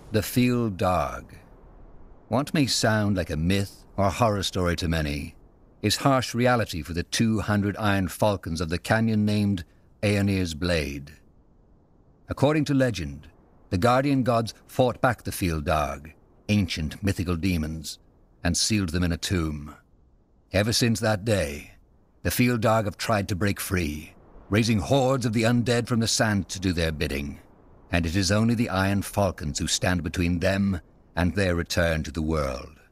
The Field Dog. What may sound like a myth or horror story to many is harsh reality for the 200 iron falcons of the canyon named Aeonir's Blade. According to legend, the guardian gods fought back the Field Dog, ancient mythical demons, and sealed them in a tomb. Ever since that day, the Field Dog have tried to break free, raising hordes of the undead from the sand to do their bidding, and it is only the Iron Falcons who stand between them and their return to the world.